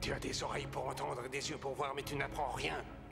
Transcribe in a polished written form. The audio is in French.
Tu as des oreilles pour entendre et des yeux pour voir, mais tu n'apprends rien.